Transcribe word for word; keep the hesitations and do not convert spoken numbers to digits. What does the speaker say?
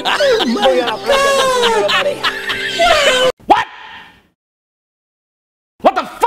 Voy a la playa con tu pareja. What? What the fuck?